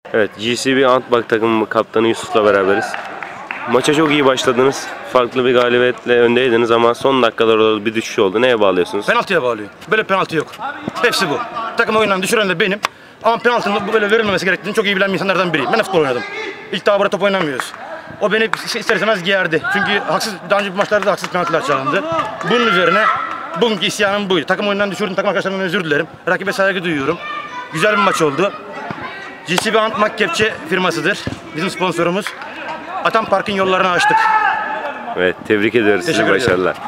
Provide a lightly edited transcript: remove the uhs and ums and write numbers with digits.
Evet, GCB Antbak takımı kaptanı Yusuf'la beraberiz. Maça çok iyi başladınız. Farklı bir galibiyetle öndeydiniz ama son dakikalarda bir düşüş oldu. Neye bağlıyorsunuz? Penaltıya bağlıyor. Böyle penaltı yok. Hepsi bu. Takım oyundan düşüren de benim. Ama penaltının bu böyle verilmemesi gerektiğini çok iyi bilen bir insanlardan biriyim. Ben de futbol oynadım. İlk daha burada top oynamıyoruz. O beni ister istemez gerdi. Çünkü daha önce bu maçlarda haksız penaltılar çalındı. Bunun üzerine bugünkü isyanım buydu. Takım oyundan düşürdüm. Takım arkadaşlarımdan özür dilerim. Rakibe saygı duyuyorum. Güzel bir maç oldu. GCB Antmak kepçe firmasıdır. Bizim sponsorumuz. Atan Park'ın yollarını açtık. Evet, tebrik ediyoruz sizi, başarılar.